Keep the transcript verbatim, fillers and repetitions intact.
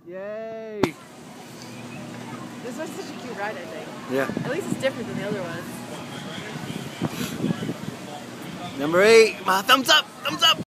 Yay! This was such a cute ride, I think. Yeah. At least it's different than the other ones. Number eight, my thumbs up, thumbs up.